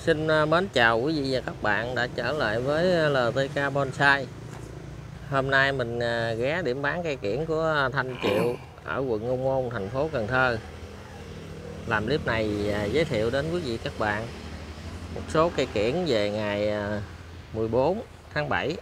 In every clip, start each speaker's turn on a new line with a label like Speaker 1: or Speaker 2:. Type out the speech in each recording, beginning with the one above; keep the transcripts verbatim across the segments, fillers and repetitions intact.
Speaker 1: Xin mến chào quý vị và các bạn đã trở lại với lờ tê ca Bonsai. Hôm nay mình ghé điểm bán cây kiểng của Thanh Triệu ở quận Ô Môn, thành phố Cần Thơ. Làm clip này giới thiệu đến quý vị các bạn một số cây kiểng về ngày mười bốn tháng bảy.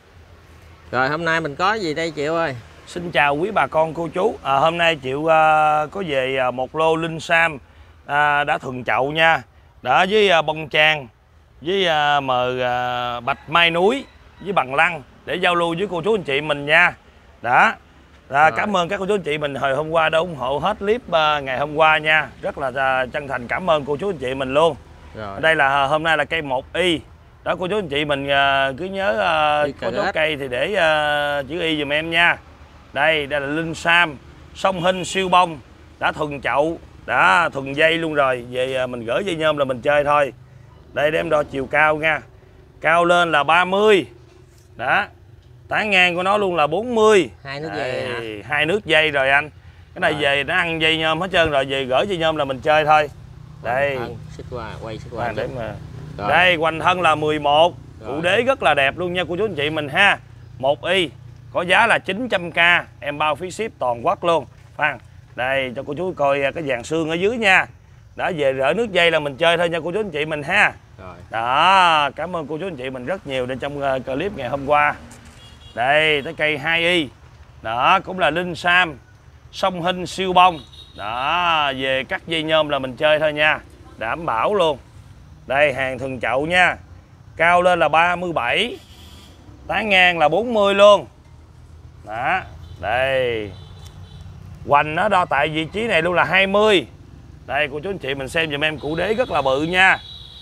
Speaker 1: Rồi hôm nay mình có gì đây Triệu ơi?
Speaker 2: Xin chào quý bà con cô chú. à, Hôm nay Triệu uh, có về uh, một lô linh sam uh, đã thuần chậu nha. Đó, với uh, bông trang, với uh, mờ uh, bạch mai núi, với bằng lăng để giao lưu với cô chú anh chị mình nha. Đó, à, cảm ơn các cô chú anh chị mình hồi hôm qua đã ủng hộ hết clip uh, ngày hôm qua nha. Rất là uh, chân thành cảm ơn cô chú anh chị mình luôn.
Speaker 1: Rồi.
Speaker 2: Đây là hôm nay là cây một y. Đó, cô chú anh chị mình uh, cứ nhớ uh, có dấu cây thì để uh, chữ y dùm em nha. Đây, đây là linh sam song hình siêu bông đã thuần chậu, đã thuần dây luôn rồi. Về mình gửi dây nhôm là mình chơi thôi. Đây để em đo chiều cao nha. Cao lên là ba mươi. Đó. Tán ngang của nó luôn là bốn mươi.
Speaker 1: Hai nước dây hả?
Speaker 2: Hai nước dây rồi anh. Cái này rồi. Về nó ăn dây nhôm hết trơn rồi, về gửi dây nhôm là mình chơi thôi. Đây.
Speaker 1: Xích qua, quay xích qua
Speaker 2: để mà. Đây, hoành thân là mười một. Cụ đế rất là đẹp luôn nha cô chú anh chị mình ha. một y. Có giá là chín trăm k, em bao phí ship toàn quốc luôn. Phan, đây cho cô chú coi cái dàn xương ở dưới nha. Đã về rỡ nước dây là mình chơi thôi nha cô chú anh chị mình ha. Rồi. Đó, cảm ơn cô chú anh chị mình rất nhiều trong uh, clip ngày hôm qua. Đây, tới cây hai y. Đó, cũng là linh sam song hình siêu bông. Đó, về cắt dây nhôm là mình chơi thôi nha. Đảm bảo luôn. Đây, hàng thuần chậu nha. Cao lên là ba mươi bảy. Tán ngang là bốn mươi luôn. Đó, đây. Hoành nó đo tại vị trí này luôn là hai mươi. Đây cô chú anh chị mình xem giùm em, cụ đế rất là bự nha.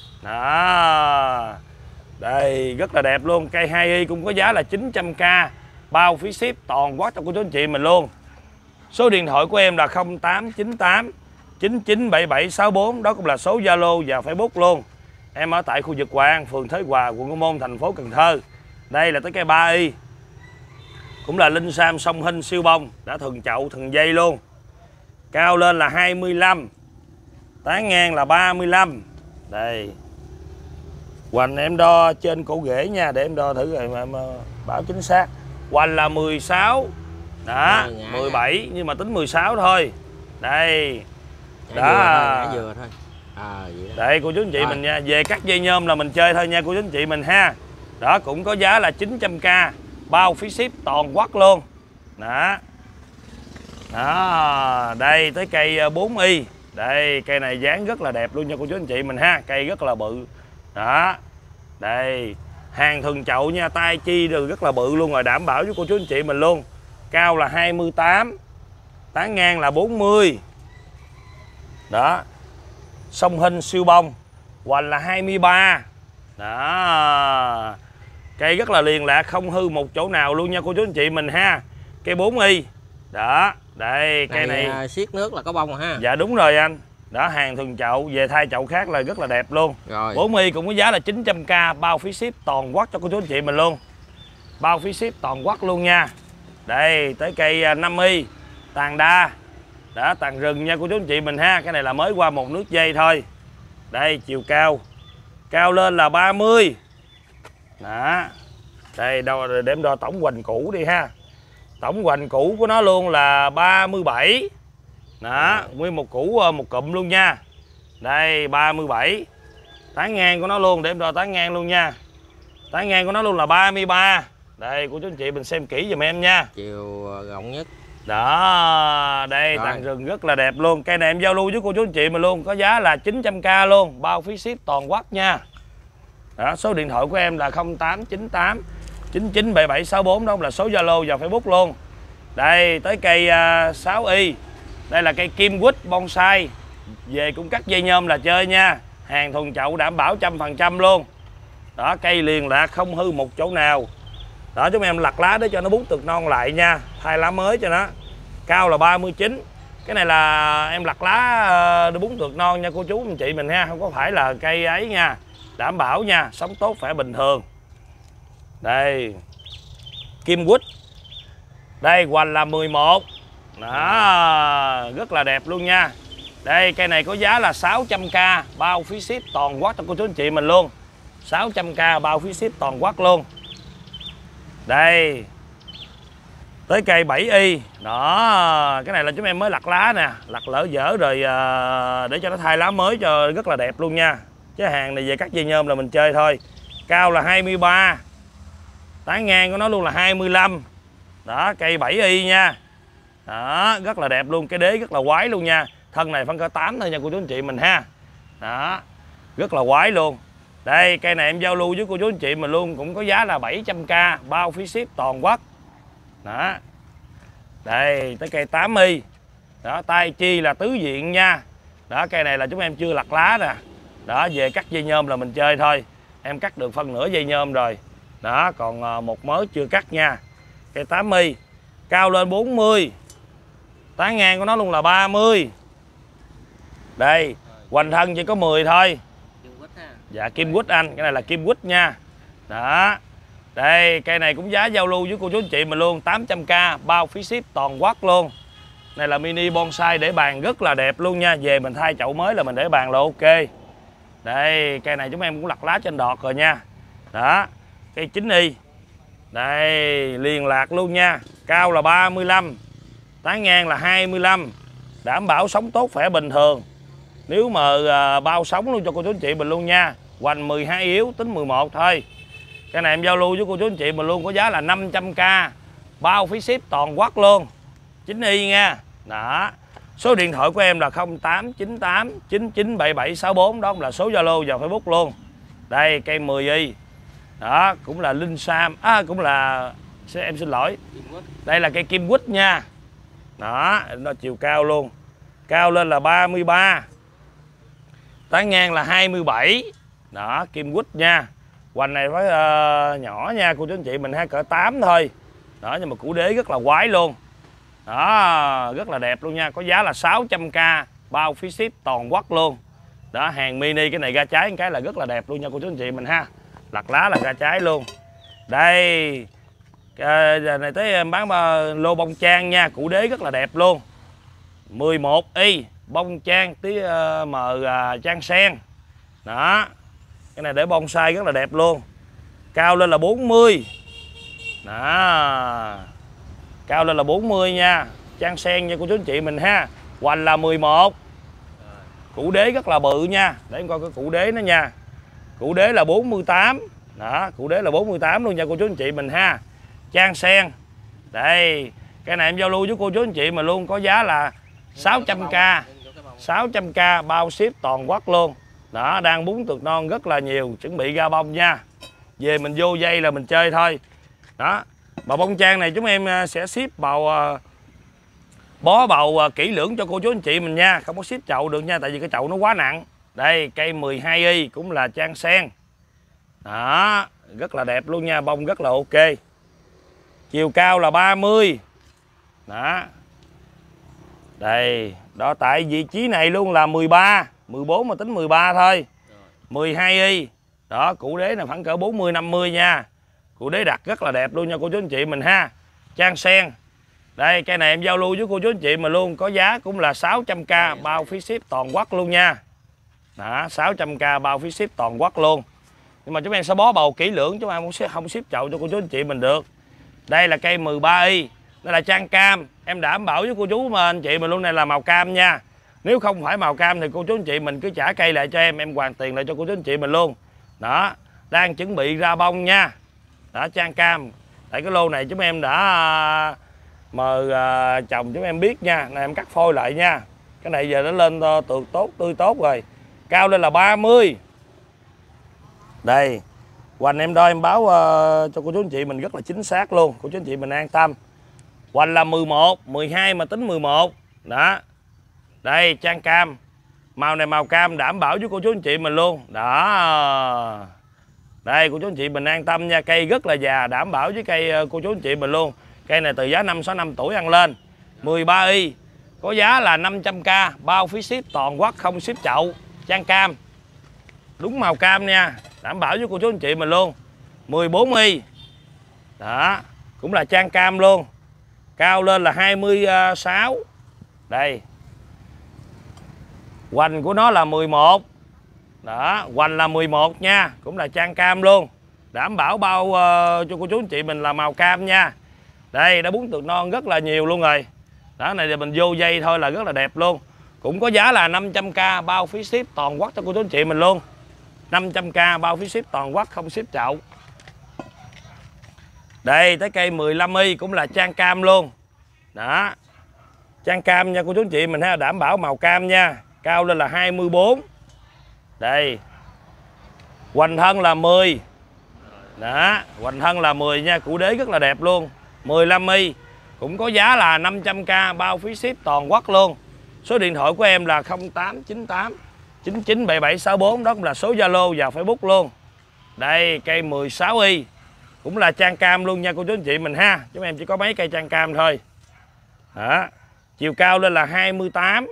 Speaker 2: Đó. Đây, rất là đẹp luôn. Cây hai y cũng có giá là chín trăm k, bao phí ship toàn quốc cho cô chú anh chị mình luôn. Số điện thoại của em là không tám chín tám chín chín bảy bảy sáu bốn. Đó cũng là số Zalo và Facebook luôn. Em ở tại khu vực Hòa An, phường Thới Hòa, quận Ô Môn, thành phố Cần Thơ. Đây là tới cây ba y. Cũng là linh sam song hình siêu bông, đã thuần chậu, thuần dây luôn. Cao lên là hai mươi lăm. Tán ngang là ba mươi lăm. Đây. Hoành em đo trên cổ rễ nha, để em đo thử rồi mà, mà bảo chính xác. Hoành là mười sáu. Đó, mười bảy nhưng mà tính mười sáu thôi. Đây.
Speaker 1: Đó. Đó. Vừa thôi. À, vậy đó.
Speaker 2: Đây cô chú anh chị à. mình nha, về cắt dây nhôm là mình chơi thôi nha cô chú anh chị mình ha. Đó, cũng có giá là chín trăm k, bao phí ship toàn quốc luôn. Đó. Đó, đây tới cây bốn y. Đây, cây này dáng rất là đẹp luôn nha cô chú anh chị mình ha, cây rất là bự. Đó. Đây, hàng thuần chậu nha, tay chi rồi rất là bự luôn rồi, đảm bảo với cô chú anh chị mình luôn. Cao là hai mươi tám. Tán ngang là bốn mươi. Đó. Song hình siêu bông, hoành là hai mươi ba. Đó. Cây rất là liền lạc, không hư một chỗ nào luôn nha cô chú anh chị mình ha. Cây bốn y. Đó, đây cây này,
Speaker 1: này siết nước là có bông rồi ha.
Speaker 2: Dạ đúng rồi anh. Đó, hàng thuần chậu, về thay chậu khác là rất là đẹp luôn. Rồi. bốn y cũng có giá là chín trăm k, bao phí ship toàn quốc cho cô chú anh chị mình luôn. Bao phí ship toàn quốc luôn nha. Đây, tới cây năm y, tàn đa. Đó, tàn rừng nha cô chú anh chị mình ha. Cái này là mới qua một nước dây thôi. Đây, chiều cao. Cao lên là ba mươi. Đó. Đây, đo, để em đo tổng hoành cũ đi ha. Tổng hoành cũ của nó luôn là ba mươi bảy. Đó, nguyên một củ một cụm luôn nha. Đây, ba mươi bảy. Tán ngang của nó luôn, để em đo tán ngang luôn nha. Tán ngang của nó luôn là ba mươi ba. Đây, cô chú anh chị mình xem kỹ giùm em nha.
Speaker 1: Chiều rộng nhất.
Speaker 2: Đó, đây tàn rừng rất là đẹp luôn. Cây này em giao lưu với cô chú anh chị mình luôn, có giá là chín trăm k luôn, bao phí ship toàn quốc nha. Đó, số điện thoại của em là không tám chín tám chín chín bảy bảy sáu bốn, đó là số Zalo và Facebook luôn. Đây, tới cây uh, sáu y. Đây là cây kim quýt bonsai. Về cũng cắt dây nhôm là chơi nha. Hàng thuần chậu đảm bảo trăm phần trăm luôn. Đó, cây liền lạc, không hư một chỗ nào. Đó, chúng em lặt lá để cho nó bút tược non lại nha, thay lá mới cho nó. Cao là ba mươi chín. Cái này là em lặt lá để bún tược non nha cô chú anh chị mình ha, không có phải là cây ấy nha. Đảm bảo nha, sống tốt khỏe bình thường. Đây, kim quýt. Đây, hoành là mười một. Đó, rất là đẹp luôn nha. Đây cây này có giá là sáu trăm k bao phí ship toàn quốc cho cô chú anh chị mình luôn. sáu trăm k bao phí ship toàn quốc luôn. Đây. Tới cây bảy y. Đó, cái này là chúng em mới lặt lá nè, lặt lỡ dở rồi à, để cho nó thay lá mới cho rất là đẹp luôn nha. Chứ hàng này về cắt dây nhôm là mình chơi thôi. Cao là hai mươi ba. Tán ngang của nó luôn là hai mươi lăm. Đó, cây bảy y nha. Đó, rất là đẹp luôn, cái đế rất là quái luôn nha. Thân này phân cỡ tám thôi nha cô chú anh chị mình ha. Đó, rất là quái luôn. Đây, cây này em giao lưu với cô chú anh chị mình luôn, cũng có giá là bảy trăm k bao phí ship toàn quốc. Đó. Đây, tới cây tám y. Đó, tai chi là tứ diện nha. Đó, cây này là chúng em chưa lặt lá nè. Đó, về cắt dây nhôm là mình chơi thôi. Em cắt được phân nửa dây nhôm rồi. Đó, còn một mớ chưa cắt nha. Cây tám y. Cao lên bốn mươi. Tán ngang của nó luôn là ba mươi. Đây, hoành thân chỉ có mười thôi. Dạ, kim quýt anh, cái này là kim quýt nha. Đó. Đây, cây này cũng giá giao lưu với cô chú anh chị mình luôn, tám trăm k bao phí ship toàn quốc luôn. Này là mini bonsai để bàn rất là đẹp luôn nha. Về mình thay chậu mới là mình để bàn là ok. Đây, cây này chúng em cũng lặt lá trên đọt rồi nha. Đó, cây chín y. Đây, liền lạc luôn nha. Cao là ba mươi lăm. Tán ngang là hai mươi lăm. Đảm bảo sống tốt khỏe bình thường. Nếu mà à, bao sống luôn cho cô chú anh chị mình luôn nha. Hoành mười hai yếu, tính mười một thôi. Cái này em giao lưu với cô chú anh chị mình luôn, có giá là năm trăm k bao phí ship toàn quốc luôn. chín y nha. Đó. Số điện thoại của em là không tám chín tám chín chín bảy bảy sáu bốn. Đó là số Zalo và Facebook luôn. Đây, cây mười y. Đó, cũng là linh sam. À, cũng là... Em xin lỗi. Đây là cây kim quýt nha. Đó, nó chiều cao luôn. Cao lên là ba mươi ba. Tán ngang là hai mươi bảy. Đó, kim quýt nha. Hoành này phải uh, nhỏ nha cô chú anh chị mình, hai cỡ tám thôi. Đó, nhưng mà củ đế rất là quái luôn. Đó, rất là đẹp luôn nha. Có giá là sáu trăm k bao phí ship toàn quốc luôn. Đó, hàng mini cái này ra trái một cái là rất là đẹp luôn nha cô chú anh chị mình ha. Lặt lá là ra trái luôn. Đây. À, giờ này tới em bán lô bông trang nha, củ đế rất là đẹp luôn. mười một y bông trang tí uh, mờ uh, trang sen. Đó. Cái này để bonsai rất là đẹp luôn. Cao lên là bốn mươi. Đó. Cao lên là bốn mươi nha. Trang sen nha cô chú anh chị mình ha. Hoành là mười một. Củ đế rất là bự nha. Để em coi cái củ đế nó nha. Củ đế là bốn mươi tám. Đó, củ đế là bốn mươi tám luôn nha cô chú anh chị mình ha. Trang sen. Đây, cái này em giao lưu với cô chú anh chị mà luôn, có giá là sáu trăm k. sáu trăm k bao ship toàn quốc luôn. Đó, đang bún tược non rất là nhiều, chuẩn bị ra bông nha. Về mình vô dây là mình chơi thôi. Đó, mà bông trang này chúng em sẽ ship bào bó bầu kỹ lưỡng cho cô chú anh chị mình nha, không có ship chậu được nha, tại vì cái chậu nó quá nặng. Đây, cây mười hai y cũng là trang sen. Đó, rất là đẹp luôn nha, bông rất là ok. Chiều cao là ba mươi. Đó. Đây, đó tại vị trí này luôn là mười ba, mười bốn mà tính mười ba thôi. mười hai y. Đó, củ đế là khoảng cỡ bốn mươi năm mươi nha. Củ đế đặt rất là đẹp luôn nha cô chú anh chị mình ha. Trang sen. Đây, cây này em giao lưu với cô chú anh chị mà luôn, có giá cũng là sáu trăm k bao phí ship toàn quốc luôn nha. Đó, sáu trăm k bao phí ship toàn quốc luôn. Nhưng mà chúng em sẽ bó bầu kỹ lưỡng, chúng em không ship, không ship chậu cho cô chú anh chị mình được. Đây là cây mười ba y. Đây là trang cam. Em đảm bảo với cô chú mà anh chị mình luôn, này là màu cam nha. Nếu không phải màu cam thì cô chú anh chị mình cứ trả cây lại cho em, em hoàn tiền lại cho cô chú anh chị mình luôn. Đó, đang chuẩn bị ra bông nha. Đó, trang cam. Tại cái lô này chúng em đã mời uh, chồng chúng em biết nha, này em cắt phôi lại nha. Cái này giờ nó lên tược tốt, tươi tốt rồi. Cao lên là ba mươi. Đây, hoành em đo em báo uh, cho cô chú anh chị mình rất là chính xác luôn, cô chú anh chị mình an tâm. Hoành là mười một, mười hai mà tính mười một. Đó. Đây, trang cam. Màu này màu cam đảm bảo với cô chú anh chị mình luôn. Đó. Đây, cô chú anh chị mình an tâm nha, cây rất là già, đảm bảo với cây cô chú anh chị mình luôn. Cây này từ giá năm sáu năm tuổi ăn lên. mười ba y. Có giá là năm trăm k bao phí ship toàn quốc, không ship chậu. Trang cam. Đúng màu cam nha, đảm bảo với cô chú anh chị mình luôn. mười bốn y. Đó, cũng là trang cam luôn. Cao lên là hai mươi sáu. Đây. Hoành của nó là mười một. Đó, hoành là mười một nha, cũng là trang cam luôn. Đảm bảo bao uh, cho cô chú anh chị mình là màu cam nha. Đây, đã bún tược non rất là nhiều luôn rồi. Đó, này thì mình vô dây thôi là rất là đẹp luôn. Cũng có giá là năm trăm k bao phí ship toàn quốc cho cô chú anh chị mình luôn. năm trăm k bao phí ship toàn quốc, không ship chậu. Đây, tới cây mười lăm y cũng là trang cam luôn. Đó, trang cam nha cô chú anh chị mình ha, đảm bảo màu cam nha. Cao lên là hai mươi bốn. Đây, hoành thân là mười. Đó, hoành thân là mười nha, củ đế rất là đẹp luôn. mười lăm y cũng có giá là năm trăm k bao phí ship toàn quốc luôn. Số điện thoại của em là không tám chín tám chín chín bảy bảy sáu bốn, đó cũng là số Zalo và Facebook luôn. Đây, cây mười sáu y cũng là trang cam luôn nha cô chú anh chị mình ha. Chúng em chỉ có mấy cây trang cam thôi. Đó, chiều cao lên là hai mươi tám.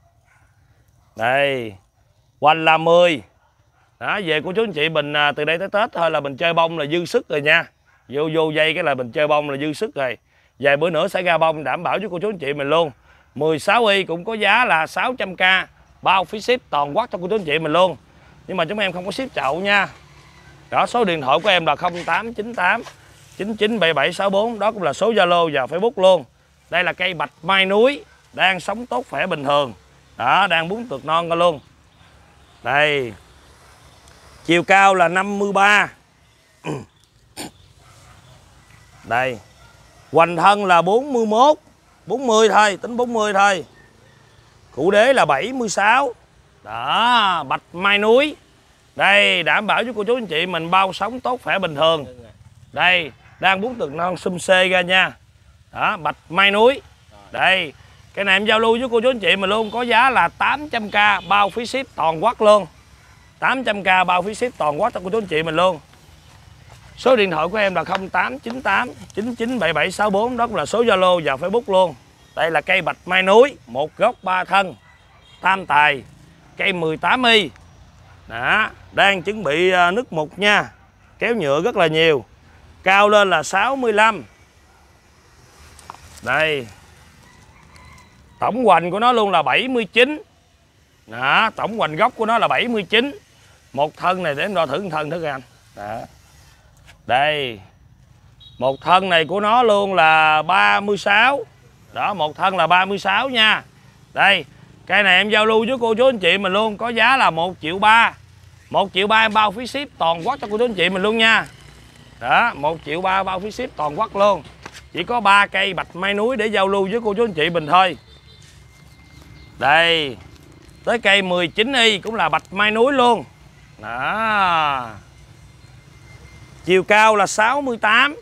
Speaker 2: Đây, hoành là mười. Đó, về cô chú anh chị mình à, từ đây tới Tết thôi là mình chơi bông là dư sức rồi nha. Vô vô dây cái là mình chơi bông là dư sức rồi. Vài bữa nữa sẽ ra bông, đảm bảo với cô chú anh chị mình luôn. mười sáu y cũng có giá là sáu trăm k bao phí ship toàn quốc cho cô chú anh chị mình luôn. Nhưng mà chúng em không có ship chậu nha. Đó, số điện thoại của em là không tám chín tám chín chín bảy bảy sáu bốn, đó cũng là số Zalo và Facebook luôn. Đây là cây bạch mai núi, đang sống tốt khỏe bình thường. Đó, đang bún tược non ra luôn. Đây, chiều cao là năm mươi ba. Đây, hoành thân là bốn mươi mốt, bốn mươi thôi, tính bốn mươi thôi. Củ đế là bảy mươi sáu. Đó, bạch mai núi. Đây, đảm bảo với cô chú anh chị mình bao sống tốt khỏe bình thường. Đây, đang bún tược non xum xê ra nha. Đó, bạch mai núi. Đây, cái này em giao lưu với cô chú anh chị mình luôn, có giá là tám trăm k bao phí ship toàn quốc luôn. tám trăm k bao phí ship toàn quốc cho cô chú anh chị mình luôn. Số điện thoại của em là không tám chín tám chín chín bảy bảy sáu bốn, đó cũng là số Zalo và Facebook luôn. Đây là cây bạch mai núi, một gốc ba thân, tam tài, cây mười tám y. Đó, đang chuẩn bị nứt mục nha. Kéo nhựa rất là nhiều. Cao lên là sáu mươi lăm. Đây, tổng hoành của nó luôn là bảy mươi chín. Đó, tổng hoành gốc của nó là bảy mươi chín. Một thân này để em đo thử một thân thử coi anh. Đó. Đây, một thân này của nó luôn là ba mươi sáu. Đó, một thân là ba mươi sáu nha. Đây, cây này em giao lưu với cô chú anh chị mình luôn, có giá là một triệu ba. một triệu ba em bao phí ship toàn quốc cho cô chú anh chị mình luôn nha. Đó, một triệu ba bao phí ship toàn quốc luôn. Chỉ có ba cây bạch mai núi để giao lưu với cô chú anh chị mình thôi. Đây, tới cây mười chín y cũng là bạch mai núi luôn. Đó, chiều cao là sáu mươi tám.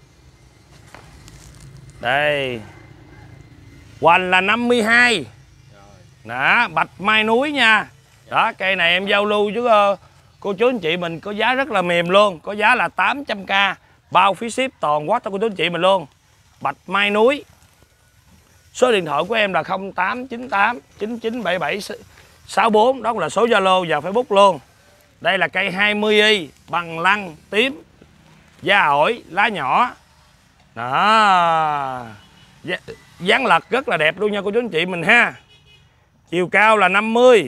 Speaker 2: Đây, hoành là năm mươi hai. Đó, bạch mai núi nha. Đó, cây này em giao lưu với uh, cô chú anh chị mình có giá rất là mềm luôn, có giá là tám trăm k bao phí ship toàn quốc cho cô chú anh chị mình luôn. Bạch mai núi. Số điện thoại của em là không tám chín tám chín chín bảy bảy sáu bốn, đó cũng là số Zalo và Facebook luôn. Đây là cây hai mươi y bằng lăng tím, da ổi, lá nhỏ. Đó, dáng lật rất là đẹp luôn nha cô chú anh chị mình ha. Chiều cao là năm mươi.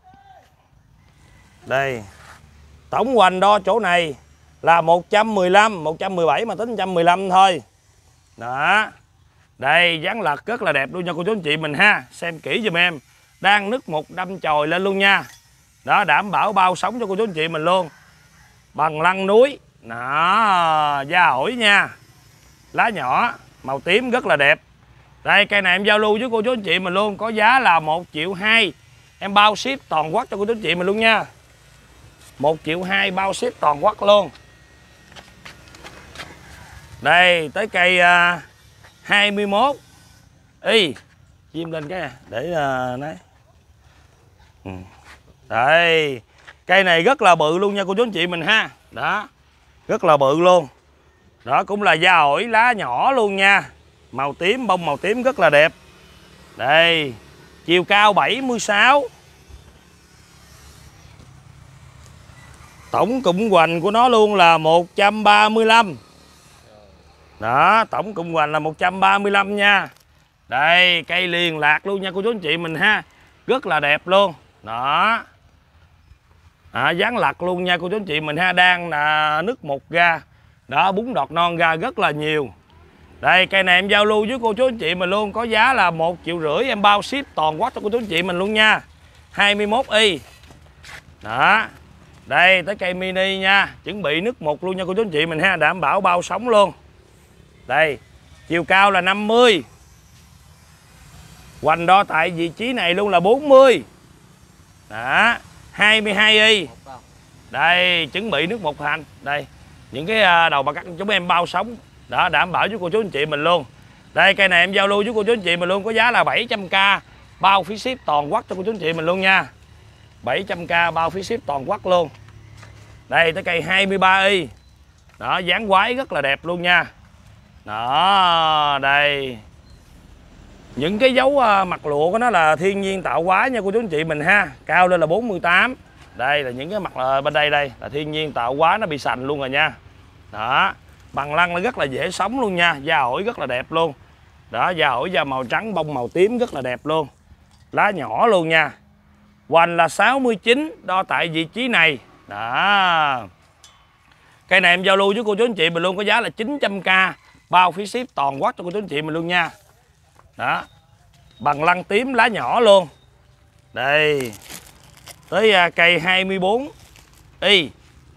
Speaker 2: Đây, tổng hoành đo chỗ này là một trăm mười lăm, một trăm mười bảy mà tính một trăm mười lăm thôi. Đó, đây, dáng lật rất là đẹp luôn nha cô chú anh chị mình ha. Xem kỹ giùm em. Đang nứt một đâm chồi lên luôn nha. Đó, đảm bảo bao sống cho cô chú anh chị mình luôn. Bằng lăng núi. Đó, da ổi nha. Lá nhỏ, màu tím rất là đẹp. Đây, cây này em giao lưu với cô chú anh chị mình luôn, có giá là một triệu hai. Em bao ship toàn quốc cho cô chú anh chị mình luôn nha. một triệu hai bao ship toàn quốc luôn. Đây, tới cây uh, hai mươi mốt y. Chim lên cái này để uh, đấy. Ừ. Đây, cây này rất là bự luôn nha cô chú anh chị mình ha. Đó, rất là bự luôn. Đó, cũng là da ổi, lá nhỏ luôn nha. Màu tím, bông màu tím rất là đẹp. Đây, chiều cao bảy mươi sáu. Tổng cụm hoành của nó luôn là một trăm ba mươi lăm. Đó, tổng cụm hoành là một trăm ba mươi lăm nha. Đây, cây liền lạc luôn nha cô chú anh chị mình ha. Rất là đẹp luôn. Đó. À, dán lặt luôn nha cô chú anh chị mình ha. Đang là nứt một ra. Đó, bún đọt non ra rất là nhiều. Đây, cây này em giao lưu với cô chú anh chị mình luôn. Có giá là một triệu rưỡi, em bao ship toàn quốc cho cô chú anh chị mình luôn nha. Hai mươi mốt y. Đó. Đây, tới cây mini nha. Chuẩn bị nứt một luôn nha cô chú anh chị mình ha. Đảm bảo bao sống luôn. Đây, chiều cao là năm mươi. Hoành đo tại vị trí này luôn là bốn mươi. Đó, hai mươi hai y. Đây, chuẩn bị nước một hành. Đây, những cái đầu bạc cắt chúng em bao sống. Đó, đảm bảo với cô chú anh chị mình luôn. Đây, cây này em giao lưu với cô chú anh chị mình luôn. Có giá là bảy trăm k, bao phí ship toàn quốc cho cô chú anh chị mình luôn nha. bảy trăm k bao phí ship toàn quốc luôn. Đây, tới cây hai mươi ba y. Đó, dáng quái rất là đẹp luôn nha. Đó, đây. Những cái dấu mặt lụa của nó là thiên nhiên tạo hóa nha cô chú anh chị mình ha. Cao lên là bốn mươi tám. Đây là những cái mặt bên đây đây là thiên nhiên tạo hóa, nó bị sành luôn rồi nha. Đó, bằng lăng nó rất là dễ sống luôn nha. Da ổi rất là đẹp luôn. Đó, da ổi da màu trắng, bông màu tím rất là đẹp luôn. Lá nhỏ luôn nha. Hoành là sáu mươi chín, đo tại vị trí này. Đó. Cây này em giao lưu với cô chú anh chị mình luôn. Có giá là chín trăm k, bao phí ship toàn quốc cho cô chú anh chị mình luôn nha. Đó, bằng lăng tím, lá nhỏ luôn. Đây, tới cây hai mươi bốn y.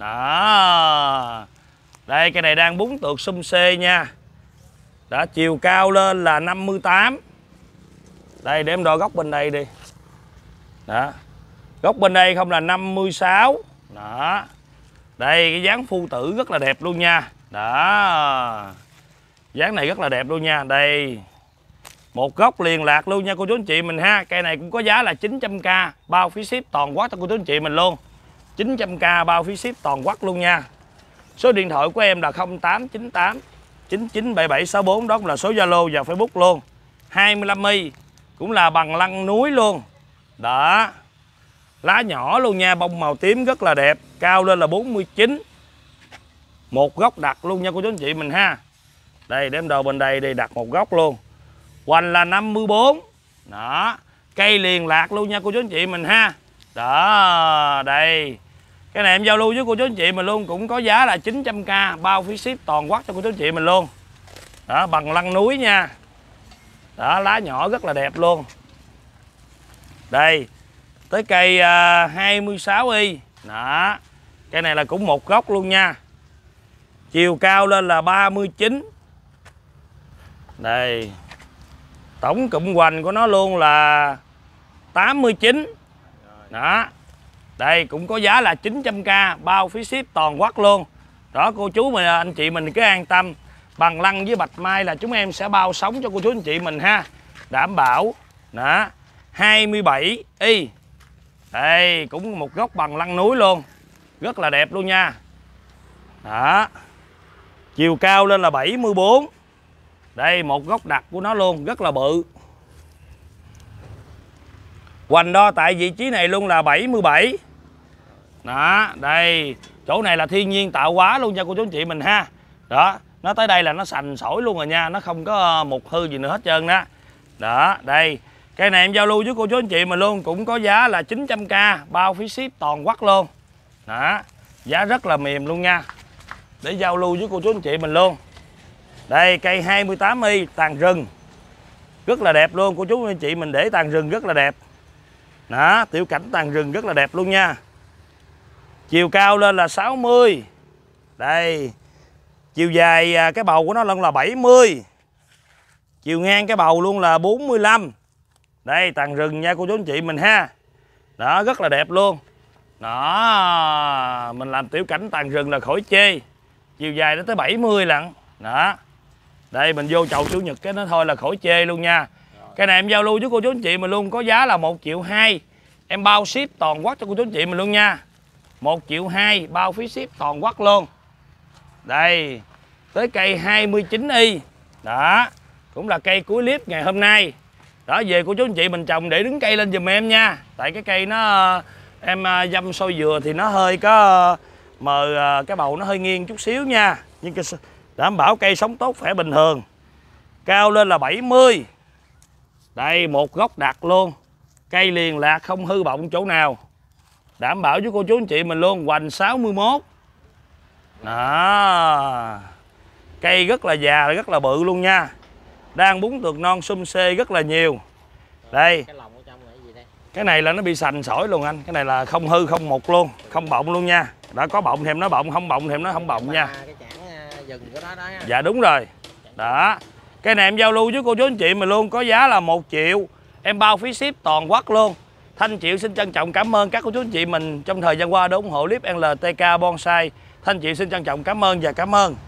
Speaker 2: Đó, đây cây này đang bún tược sum xê nha. Đó, chiều cao lên là năm mươi tám. Đây, để em đo góc bên đây đi. Đó, góc bên đây không là năm mươi sáu. Đó, đây cái dáng phu tử rất là đẹp luôn nha. Đó, dáng này rất là đẹp luôn nha. Đây, một góc liền lạc luôn nha cô chú anh chị mình ha. Cây này cũng có giá là chín trăm k, bao phí ship toàn quốc cho cô chú anh chị mình luôn. chín trăm k bao phí ship toàn quốc luôn nha. Số điện thoại của em là không tám chín tám chín chín bảy bảy sáu bốn. Đó cũng là số Zalo và Facebook luôn. hai mươi lăm y, cũng là bằng lăng núi luôn. Đó, lá nhỏ luôn nha, bông màu tím rất là đẹp. Cao lên là bốn mươi chín. Một góc đặt luôn nha cô chú anh chị mình ha. Đây, để em đồ bên đây đi, đặt một góc luôn. Hoành là năm mươi bốn. Đó, cây liền lạc luôn nha cô chú anh chị mình ha. Đó, đây. Cái này em giao lưu với cô chú anh chị mình luôn. Cũng có giá là chín trăm k, bao phí ship toàn quốc cho cô chú anh chị mình luôn. Đó, bằng lăng núi nha. Đó, lá nhỏ rất là đẹp luôn. Đây, tới cây uh, hai mươi sáu y. Đó, cây này là cũng một góc luôn nha. Chiều cao lên là ba mươi chín. Đây, tổng cụm hoành của nó luôn là tám mươi chín. Đó, đây cũng có giá là chín trăm k, bao phí ship toàn quốc luôn. Đó, cô chú mình, anh chị mình cứ an tâm. Bằng lăng với bạch mai là chúng em sẽ bao sống cho cô chú anh chị mình ha. Đảm bảo. Đó, hai mươi bảy y. Đây, cũng một góc bằng lăng núi luôn. Rất là đẹp luôn nha. Đó, chiều cao lên là bảy mươi bốn. Đây, một góc đặt của nó luôn, rất là bự. Hoành đo tại vị trí này luôn là bảy mươi bảy. Đó, đây, chỗ này là thiên nhiên tạo hóa luôn nha cô chú anh chị mình ha. Đó, nó tới đây là nó sành sỏi luôn rồi nha, nó không có mục hư gì nữa hết trơn đó. Đó, đây, cây này em giao lưu với cô chú anh chị mình luôn. Cũng có giá là chín trăm k, bao phí ship toàn quốc luôn. Đó, giá rất là mềm luôn nha. Để giao lưu với cô chú anh chị mình luôn. Đây, cây hai mươi tám y, tàn rừng. Rất là đẹp luôn, cô chú anh chị mình để tàn rừng rất là đẹp. Đó, tiểu cảnh tàn rừng rất là đẹp luôn nha. Chiều cao lên là sáu mươi. Đây, chiều dài cái bầu của nó lên là bảy mươi. Chiều ngang cái bầu luôn là bốn mươi lăm. Đây, tàn rừng nha cô chú anh chị mình ha. Đó, rất là đẹp luôn. Đó, mình làm tiểu cảnh tàn rừng là khỏi chê. Chiều dài nó tới bảy mươi lận. Đó, đây mình vô chậu chủ nhật cái nó thôi là khỏi chê luôn nha. Cái này em giao lưu với cô chú anh chị mình luôn. Có giá là một triệu hai, em bao ship toàn quốc cho cô chú anh chị mình luôn nha. Một triệu hai, bao phí ship toàn quốc luôn. Đây, tới cây hai mươi chín y. Đó, cũng là cây cuối clip ngày hôm nay. Đó, về cô chú anh chị mình trồng để đứng cây lên giùm em nha. Tại cái cây nó em dăm xôi dừa thì nó hơi có mờ, cái bầu nó hơi nghiêng chút xíu nha. Nhưng cái đảm bảo cây sống tốt khỏe bình thường. Cao lên là bảy mươi. Đây, một gốc đặt luôn. Cây liền lạc không hư bọng chỗ nào. Đảm bảo với cô chú anh chị mình luôn. Hoành sáu mươi mốt. Đó. Cây rất là già, rất là bự luôn nha. Đang bún tược non sum xê rất là nhiều. Đây.
Speaker 1: Cái lòng ở trong là cái gì đây?
Speaker 2: Cái này là nó bị sành sỏi luôn anh. Cái này là không hư không mục luôn, không bọng luôn nha. Đã có bọng thì em nó bọng, không bọng thì em nó không bọng nha.
Speaker 1: Cái chảng dừng của đó đó ha.
Speaker 2: Dạ đúng rồi. Đó. Cái này em giao lưu với cô chú anh chị mình luôn, có giá là một triệu. Em bao phí ship toàn quốc luôn. Thanh Triệu xin trân trọng cảm ơn các cô chú anh chị mình trong thời gian qua đã ủng hộ clip lờ tê ca Bonsai. Thanh Triệu xin trân trọng cảm ơn và cảm ơn.